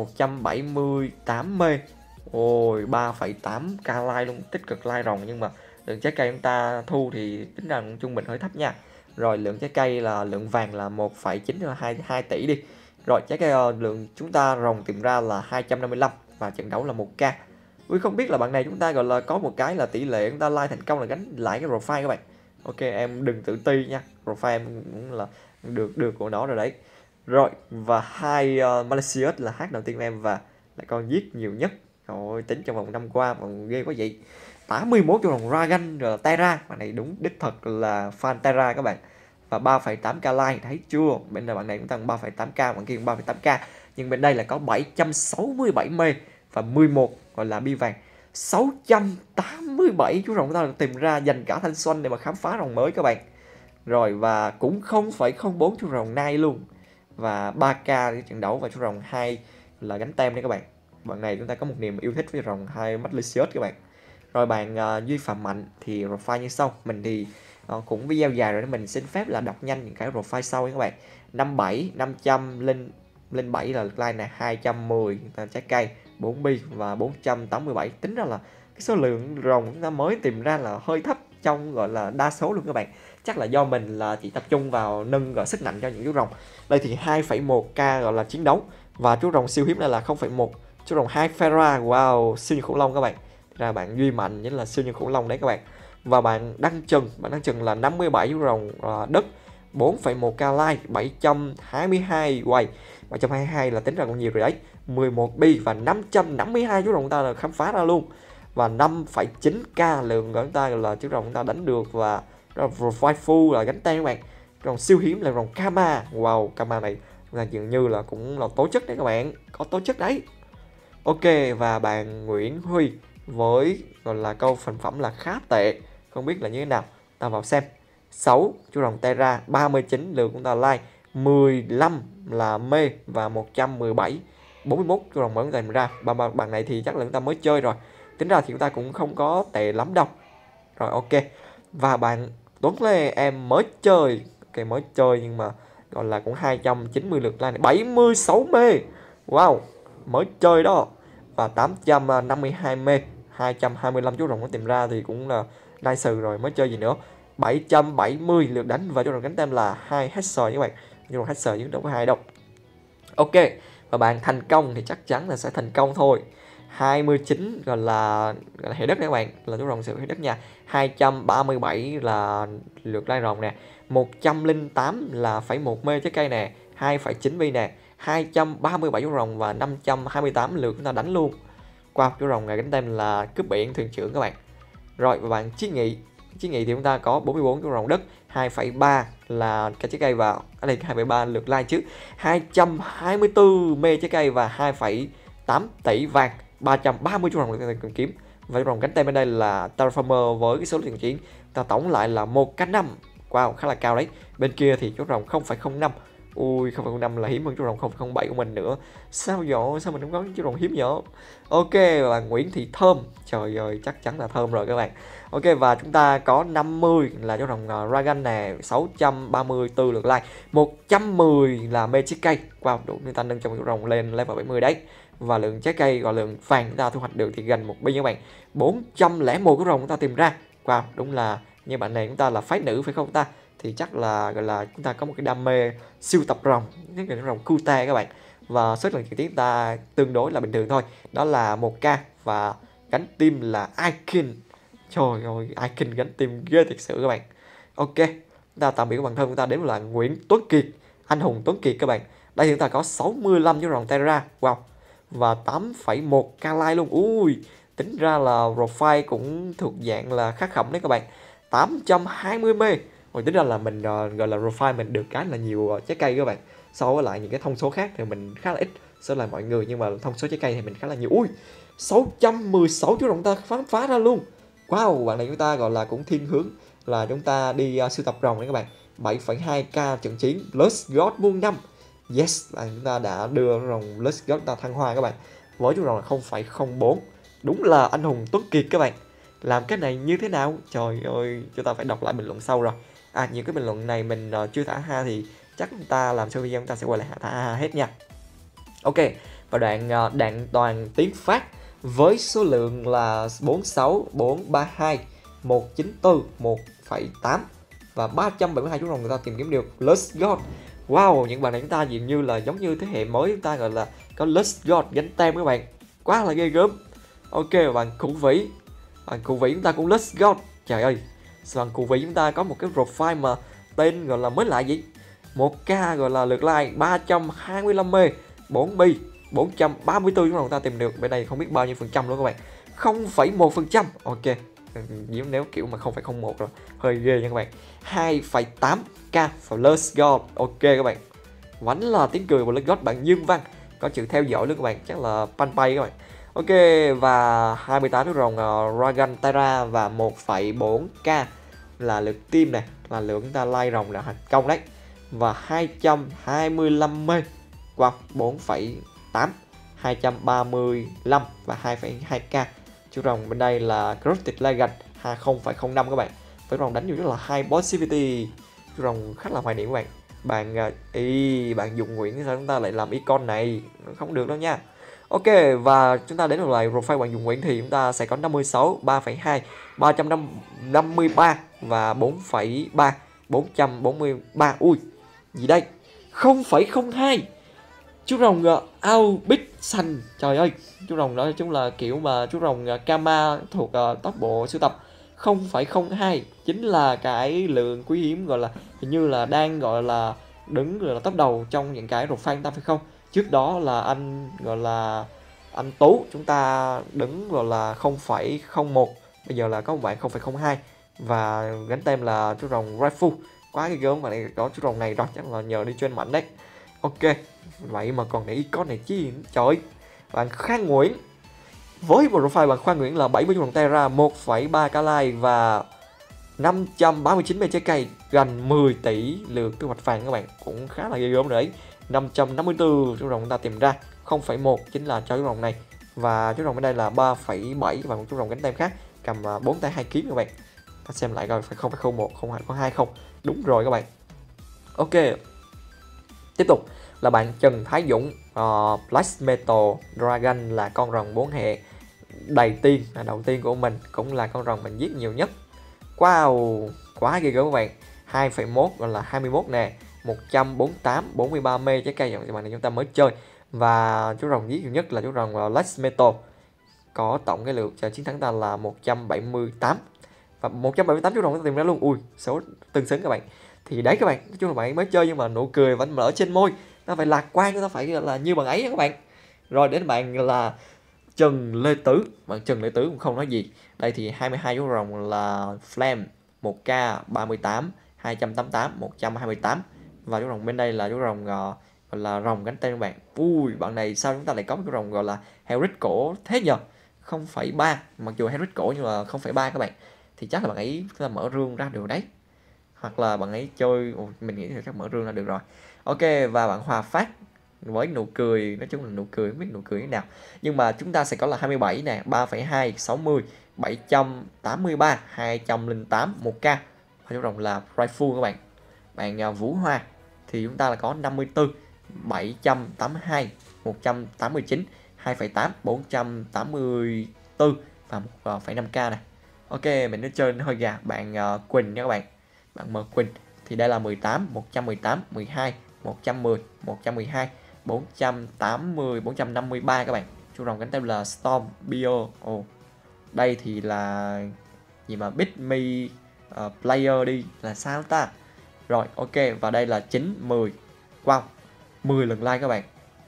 178 mê. Ôi 3,8k like luôn, tích cực like rồng. Nhưng mà lượng trái cây chúng ta thu thì tính ra trung bình hơi thấp nha. Rồi lượng trái cây là lượng vàng là 1,922 tỷ đi. Rồi trái cây lượng chúng ta rồng tìm ra là 255 và trận đấu là 1k. Ui, không biết là bạn này chúng ta gọi là có một cái là tỷ lệ chúng ta like thành công là gánh lại cái profile các bạn. Ok, em đừng tự ti nha, profile em cũng là được của nó rồi đấy. Rồi và hai Malicious là hack đầu tiên của em và là con giết nhiều nhất. Rồi tính trong vòng 5 qua còn ghê quá vậy. 81 trong vòng Ragan rồi Terra, bạn này đúng đích thật là fan Terra các bạn. Và 3,8k like, thấy chưa? Bên này bạn này cũng tăng 3,8k, bạn kia cũng 3,8k. Nhưng bên đây là có 767 mê và 11 gọi là bi vàng. 687 chú rồng ta được tìm ra, dành cả thanh xuân để mà khám phá rồng mới các bạn. Rồi và cũng 0,04 chú rồng nai luôn. Và 3k cái trận đấu và chú rồng 2 là gánh tem đấy các bạn. Bạn này chúng ta có một niềm yêu thích với rồng 2 Malicious các bạn. Rồi bạn Duy Phạm Mạnh thì profile như sau. Mình thì cũng video dài rồi nên mình xin phép là đọc nhanh những cái profile sau các bạn. 57, 500 lên 7 là like này, 210 trái cây, 4 bi và 487. Tính ra là cái số lượng rồng chúng ta mới tìm ra là hơi thấp trong gọi là đa số luôn các bạn. Chắc là do mình là chỉ tập trung vào nâng gọi sức nặng cho những chú rồng. Đây thì 2,1k gọi là chiến đấu. Và chú rồng siêu hiếm này là 0,1. Chú rồng 2 Pharaoh, wow, siêu như khủng long các bạn. Ra bạn Duy Mạnh chính là siêu như khủng long đấy các bạn. Và bạn Đăng Trần là 57 chú rồng đất, 4,1k like, 722 quay. 722 là tính ra còn nhiều rồi đấy. 11 bi và 552 chú rồng ta là khám phá ra luôn. Và 5,9k lượng của chúng ta là chú rồng chúng ta đánh được. Và profile full là gánh tay các bạn. Rồng siêu hiếm là rồng Kama. Wow, Kama này chúng ta dường như là cũng là tố chất đấy các bạn, có tố chất đấy. Ok, và bạn Nguyễn Huy với gọi là câu phần phẩm là khá tệ, không biết là như thế nào, ta vào xem. 6 chú rồng Terra, 39 lượt chúng ta like, 15 là mê và 117, 41 chú rồng mới chúng ta tìm ra. Bạn này thì chắc là chúng ta mới chơi rồi, tính ra thì chúng ta cũng không có tệ lắm đâu. Rồi ok, và bạn Tuấn Lê em mới chơi, ok mới chơi nhưng mà gọi là cũng 290 lượt like này, 76 mê, wow mới chơi đó. Và 852 mê, 225 chú rồng nó tìm ra thì cũng là nice rồi, mới chơi gì nữa. 770 lượt đánh và chú rồng cánh tem là 2 Hexer các bạn. Chú rồng Hexer chứ đâu có 2 đâu. Ok, và bạn thành công thì chắc chắn là sẽ thành công thôi. 29 gọi là hệ đất các bạn, là chú rồng sự hệ đất nha. 237 là lượt like rồng nè. 108 là phẩy 1 mê trái cây nè, 2,9 bi nè. 237 chú rồng và 528 lượt chúng ta đánh luôn. Qua chú rồng này cánh tem là cướp biển thuyền trưởng các bạn. Rồi và bạn Chí Nghị thì chúng ta có 44 chú rồng đất, 2,3 là cái trái cây vào. Ở đây 2,3 lượt like chứ. 224 mê trái cây và 2,8 tỷ vàng. 330 chú rồng được tìm kiếm. Và chú rồng cánh tem bên đây là Terraformer với cái số lượng chiến ta tổng lại là 1k5. Wow, khá là cao đấy. Bên kia thì chú rồng 0,05. Ui, 0,05 là hiếm hơn chú rồng 0,07 của mình nữa. Sao vậy? Sao mình không có chú rồng hiếm vậy? Ok, và Nguyễn Thị Thơm. Trời ơi, chắc chắn là Thơm rồi các bạn. Ok, và chúng ta có 50 là chú rồng Ragan nè, 634 lượt like, 110 là mê trái cây. Wow, đủ người ta nâng trong chú rồng lên level 70 đấy. Và lượng trái cây gọi lượng vàng chúng ta thu hoạch được thì gần 1 bi các bạn. 401 chú rồng chúng ta tìm ra. Wow, đúng là như bạn này chúng ta là phái nữ phải không ta? Thì chắc là gọi là chúng ta có một cái đam mê siêu tập rồng, cái rồng cute các bạn. Và số lần trực tiếp ta tương đối là bình thường thôi, đó là 1k và gánh tim là Icon. Trời ơi, Icon gánh tim ghê thật sự các bạn. Ok, chúng ta tạm biệt các bạn thân, chúng ta đến là Nguyễn Tuấn Kiệt, anh hùng Tuấn Kiệt các bạn. Đây chúng ta có 65 chú rồng Terra, wow, và 8,1k like luôn. Ui, tính ra là profile cũng thuộc dạng là khá khẩm đấy các bạn. 820 mê. Rồi tính ra là mình gọi là profile mình được cái là nhiều trái cây các bạn. So với lại những cái thông số khác thì mình khá là ít so với lại mọi người, nhưng mà thông số trái cây thì mình khá là nhiều. Ui, 616 chú rồng ta khám phá ra luôn. Wow, bạn này chúng ta gọi là cũng thiên hướng là chúng ta đi sưu tập rồng đấy các bạn. 7,2k trận chiến Plus God muôn năm. Yes, và chúng ta đã đưa rồng Let's Go ta thăng hoa các bạn. Với chú rồng là 0,04. Đúng là anh hùng Tuấn Kiệt các bạn. Làm cái này như thế nào? Trời ơi, chúng ta phải đọc lại bình luận sau rồi. Những cái bình luận này mình chưa thả ha thì chắc chúng ta làm sau video chúng ta sẽ quay lại thả ha hết nha. Ok, và đoạn đạn toàn tiến phát với số lượng là 46, 432, 194, 1,8 và 372 chú rồng người ta tìm kiếm được Let's Go. Wow, những bạn này chúng ta dường như là giống như thế hệ mới chúng ta gọi là có Let's Go gánh tem các bạn. Quá là ghê gớm. Ok, bạn Cụ Vĩ. Bạn Cụ Vĩ chúng ta cũng Let's Go. Trời ơi, bạn Cụ Vĩ chúng ta có một cái profile mà tên gọi là mới lạ gì. 1k gọi là lượt like 325 mê, 4 bi, 434 chúng ta ta tìm được. Bên đây không biết bao nhiêu phần trăm luôn các bạn. 0,1%. Ok. Nếu kiểu mà 0,01 rồi hơi ghê nha các bạn. 2,8k for Let's Go. Ok các bạn. Vẫn là tiếng cười của Let's Go bạn Dương Văn. Có chữ theo dõi luôn các bạn, chắc là Panpay các bạn. Ok, và 28 chú rồng Dragon Terra và 1,4k là lượt team này, là lượng chúng ta like rồng là thành công đấy. Và 225 mê. Wow, 4,8, 235 và 2,2k. Chú rồng bên đây là Crafted Legend 0,05 các bạn. Với rồng đánh nhiều rất là high positivity. Chú rồng khá là hoài niệm các bạn. Bạn Dụng Nguyễn sao chúng ta lại làm icon này, không được đâu nha. Ok, và chúng ta đến một lại profile bạn Dụng Nguyễn thì chúng ta sẽ có 56, 3,2, 353 và 4,3, 443. Ui, gì đây? 0,02. Chú rồng Albit xanh. Trời ơi, chú rồng đó chúng là kiểu mà chú rồng Kama thuộc tốc bộ sưu tập. 0,02 chính là cái lượng quý hiếm gọi là hình như là đang gọi là đứng gọi là top đầu trong những cái profile ta phải không? Trước đó là anh gọi là anh Tú chúng ta đứng gọi là 0,01, bây giờ là có một bạn 0,02 và gánh tem là chú rồng Rifle. Quá cái gớm, và này có chú rồng này rồi, chắc là nhờ đi trên mạnh đấy. Ok, vậy mà còn để icon này chi. Trời ơi, bạn Khang Nguyễn với profile bạn Khoa Nguyễn là 70 chú rồng Terra, 1,3k like và 539 mê trái cây, gần 10 tỷ lượt thu hoạch vàng các bạn, cũng khá là ghê gớm đấy. 554 chú rồng chúng ta tìm ra, 0,1 chính là cho chú rồng này, và chú rồng bên đây là 3,7 và một chú rồng cánh tem khác cầm 4 tay 2 kiếm các bạn. Ta xem lại coi phải 0,01, 0,20 không? Đúng rồi các bạn. Ok. Tiếp tục là bạn Trần Thái Dũng, Black Metal Dragon là con rồng 4 hệ đầy tiên là đầu tiên của mình, cũng là con rồng mình giết nhiều nhất. Wow, quá ghê gớm các bạn. 2,1 gọi là 21 nè, 148, 43 mê trái cây các bạn này chúng ta mới chơi. Và chú rồng giết nhiều nhất là chú rồng Black Metal. Có tổng cái lượt chiến thắng ta là 178. Và 178 chú rồng ta tìm ra luôn. Ui, số tương xứng các bạn. Thì đấy các bạn, nói chung là bạn mới chơi nhưng mà nụ cười vẫn mở trên môi. Ta phải lạc quan, ta phải là như bạn ấy các bạn. Rồi đến bạn là Trần Lê Tứ. Bạn Trần Lê Tứ cũng không nói gì. Đây thì 22 chú rồng là Flame 1k 38, 288, 128. Và chú rồng bên đây là chú rồng gọi là rồng cánh tên các bạn. Ui, bạn này sao chúng ta lại có một chú rồng gọi là Hellric cổ thế nhờ? 0,3, mặc dù Hellric cổ nhưng mà 0,3 các bạn. Thì chắc là bạn ấy là mở rương ra được đấy. Hoặc là bạn ấy chơi, mình nghĩ là chắc mở rương ra được rồi. Ok, và bạn Hòa Phát với nụ cười, nói chung là nụ cười không biết nụ cười thế nào, nhưng mà chúng ta sẽ có là 27 nè, 3,2, 60, 783, 208, 1k. Và chú rồng là Rifle các bạn. Bạn Vũ Hoa thì chúng ta là có 54, 782, 189, 2,8, 484 và 1,5k này. Ok, mình đã chơi hơi gà. Bạn Quỳnh nha các bạn. Bạn M Quỳnh thì đây là 18, 118, 12, 110, 112, 480, 453 các bạn. Chú rồng cánh tem là Storm Bio. Đây thì là gì mà Bit Me Player đi là sao ta? Rồi ok, và đây là 9, 10. Wow, 10 lần like các bạn.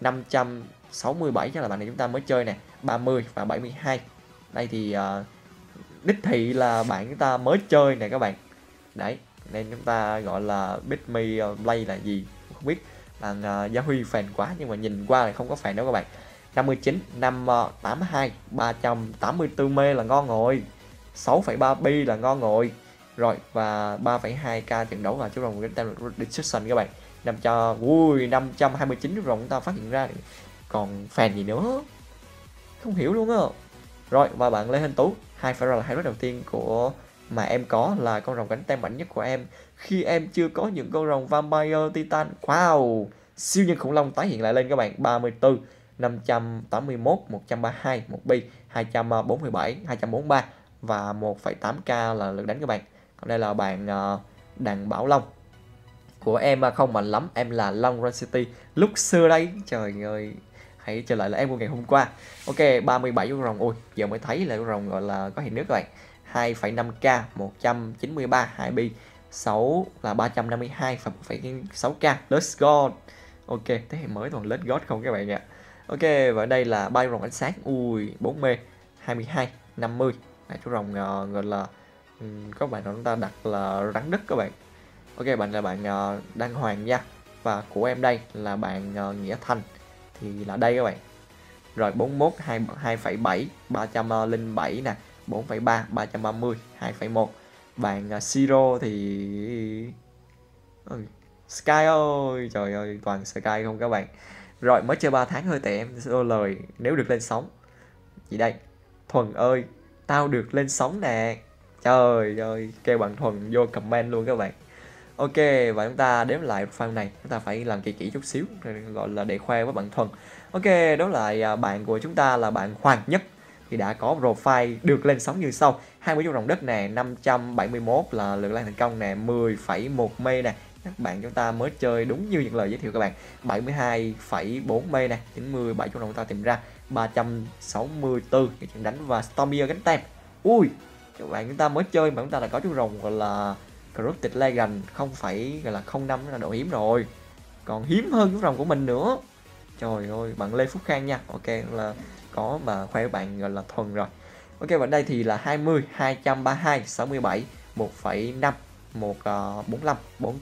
567 chắc là bạn này chúng ta mới chơi nè, 30 và 72. Đây thì đích thị là bạn chúng ta mới chơi nè các bạn. Đấy, nên chúng ta gọi là Bit Me Play là gì không biết. Bạn Gia Huy fan quá nhưng mà nhìn qua thì không có fan đâu các bạn. 59, 582, 384 mê là ngon rồi. 6,3 bi là ngon rồi. Rồi và 3,2k trận đấu là chú rồng cánh tem Destruction các bạn. 529 chú rồng chúng ta phát hiện ra. Còn fan gì nữa, không hiểu luôn á. Rồi và bạn Lê Hình Tú, phải là hai đầu tiên của mà em có là con rồng cánh tem mạnh nhất của em khi em chưa có những con rồng Vampire Titan. Wow, siêu nhân khủng long tái hiện lại lên các bạn. 34, 581, 132, 1 bi, 247, 243 và 1,8k là lực đánh các bạn. Còn đây là bạn Đặng Bảo Long. Của em không mạnh lắm, em là Long Run City lúc xưa đây. Trời ơi, hãy trở lại là em của ngày hôm qua. Ok, 37 con rồng. Ôi, giờ mới thấy là con rồng gọi là có hiện nước các bạn. 2,5k, 193, 2 bi, 6 là 352 và 1,6k. Let's go. Ok, thế hệ mới toàn Let's God không các bạn ạ. Ok, và ở đây là 3 rồng ánh sáng. Ui, 4 mê, 22, 50. Chú rồng gọi là các bạn chúng ta đặt là rắn đất các bạn. Ok, bạn là bạn Đăng Hoàng nha. Và của em đây là bạn Nghĩa Thành. Thì là đây các bạn. Rồi 41, 2,7, 307 nè, 4,3, 330, 2,1. Bạn Siro thì Sky ơi, trời ơi, toàn Sky không các bạn. Rồi mới chơi 3 tháng thôi tệ em ô lời nếu được lên sóng. Gì đây? Thuần ơi, tao được lên sóng nè. Trời ơi, kêu bạn Thuần vô comment luôn các bạn. Ok, và chúng ta đếm lại file này, chúng ta phải làm kỹ chút xíu, gọi là để khoe với bạn Thuần. Ok, đó lại bạn của chúng ta là bạn Hoàng Nhất thì đã có profile được lên sóng như sau. 20 chú rồng đất nè, 571 là lượt lan thành công nè, 10,1 mê nè. Các bạn chúng ta mới chơi đúng như những lời giới thiệu các bạn. 72,4 mê nè, 97 chú rồng chúng ta tìm ra, 364 cái trận đánh và Stormier gánh tem. Ui, các bạn chúng ta mới chơi mà chúng ta đã có chú rồng gọi là Corrupted Legend 0,05 là độ hiếm rồi. Còn hiếm hơn chú rồng của mình nữa. Trời ơi, bạn Lê Phúc Khang nha. Ok, là có mà khoe với bạn gọi là Thuần rồi. Ok, và đây thì là 20, 232, 67, 1,5, 145,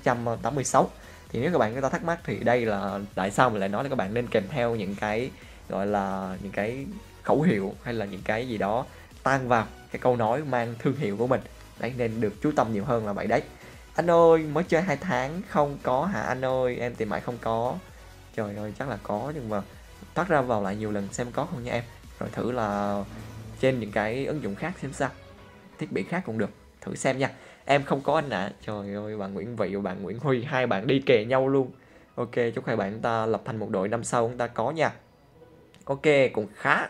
486. Thì nếu các bạn chúng ta thắc mắc thì đây là tại sao mình lại nói là các bạn nên kèm theo những cái gọi là những cái khẩu hiệu hay là những cái gì đó tan vào cái câu nói mang thương hiệu của mình. Đấy, nên được chú tâm nhiều hơn là vậy đấy. Anh ơi, mới chơi 2 tháng không có hả anh ơi? Em tìm mãi không có. Trời ơi, chắc là có nhưng mà tắt ra vào lại nhiều lần xem có không nha em. Rồi thử là trên những cái ứng dụng khác xem sao. Thiết bị khác cũng được. Thử xem nha. Em không có anh ạ. Trời ơi, bạn Nguyễn Vị và bạn Nguyễn Huy, hai bạn đi kè nhau luôn. Ok, chúc hai bạn chúng ta lập thành một đội năm sau chúng ta có nha. Ok, cũng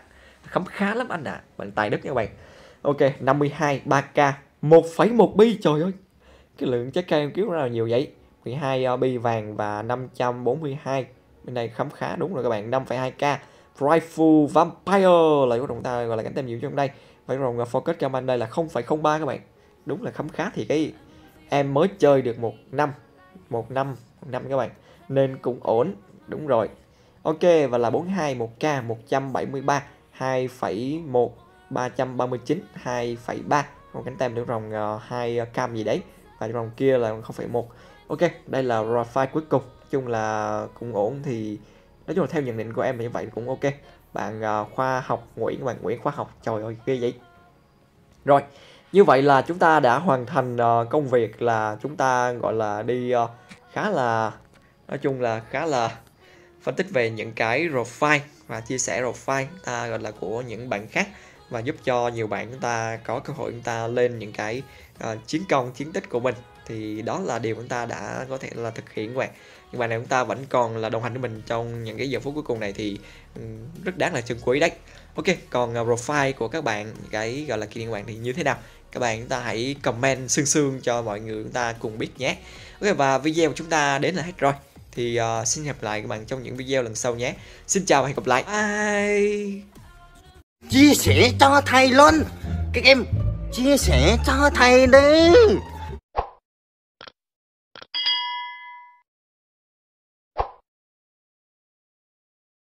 khá lắm anh ạ. Bạn tài đức nha các bạn. Ok, 52, 3k, 1,1 bi, trời ơi. Cái lượng trái cây em kiếm ra là nhiều vậy. 12 bi vàng và 542. Bên này khá đúng rồi các bạn, 5,2k. Rifle Vampire là của chúng ta gọi là cánh tem nhiều trong đây. Và cái rồng Focus Command đây là 0,03 các bạn. Đúng là khá thì cái em mới chơi được một năm các bạn. Nên cũng ổn, đúng rồi. Ok, và là 42, 1k, 173, 2,1, 339, 2,3. Còn cánh tem được rồng 2 cam gì đấy. Và rồng kia là 0,1. Ok, đây là profile cuối cùng. Nói chung là cũng ổn thì nói chung là theo nhận định của em là như vậy cũng ok. Bạn khoa học Nguyễn, bạn Nguyễn khoa học, trời ơi ghê vậy. Rồi, như vậy là chúng ta đã hoàn thành công việc là chúng ta gọi là đi khá là nói chung là khá là phân tích về những cái profile và chia sẻ profile ta gọi là của những bạn khác và giúp cho nhiều bạn chúng ta có cơ hội chúng ta lên những cái chiến công chiến tích của mình. Thì đó là điều chúng ta đã có thể là thực hiện các bạn. Nhưng bạn này chúng ta vẫn còn là đồng hành với mình trong những cái giờ phút cuối cùng này thì rất đáng là trân quý đấy. Ok, còn profile của các bạn, cái gọi là kỷ niệm của bạn thì như thế nào? Các bạn chúng ta hãy comment sương cho mọi người chúng ta cùng biết nhé. Ok, và video của chúng ta đến là hết rồi. Thì xin gặp lại các bạn trong những video lần sau nhé. Xin chào và hẹn gặp lại. Bye. Chia sẻ cho thầy luôn. Các em chia sẻ cho thầy đi.